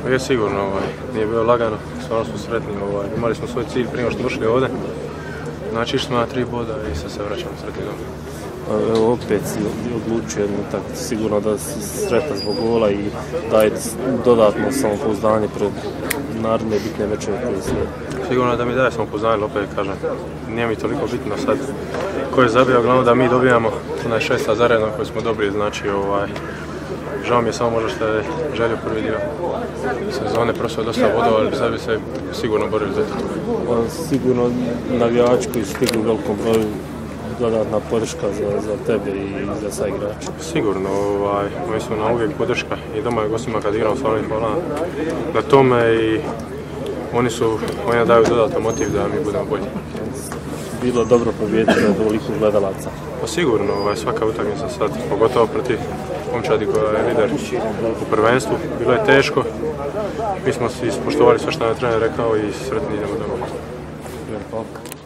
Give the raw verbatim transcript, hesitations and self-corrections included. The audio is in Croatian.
Je sigurno, ovaj, nije bilo lagano, stvarno smo sretni, ovaj, imali smo svoj cilj prije što došli ovdje. Znači išli smo na tri boda i sad se vraćamo sretni doma. Evo opet si odlučio jednu utakmicu, sigurno da si sretan zbog gola i daje dodatno samopouzdanje pred naredne bitne večere koje slijede. Sigurno da mi daje samopouzdanje, opet kažem, nije mi toliko bitno sad ko je zabio, glavno da mi dobijamo onaj šesta zaredno koji smo dobili, znači ovaj, žao mi je samo možda što je želio prvi dio sezone, prosto je dosta vodova, ali sad bi se sigurno borili za to. Sigurno navijači koji su stigli u velikom broju dodatna podrška za, za tebe i za sa igrača. Sigurno, ovaj, oni su na uvijek podrška i doma i gostima kad igramo, stvarno ih hvala na tome i oni su, oni daju dodatan motiv da mi budemo bolji. Bilo dobro pobijediti na toliko gledalaca? Pa sigurno, ovaj, svaka utakmica sad, pogotovo protiv momčadi koja je lider u prvenstvu, bilo je teško. Mi smo si ispoštovali sve što nam je trener rekao i sretni idemo doma.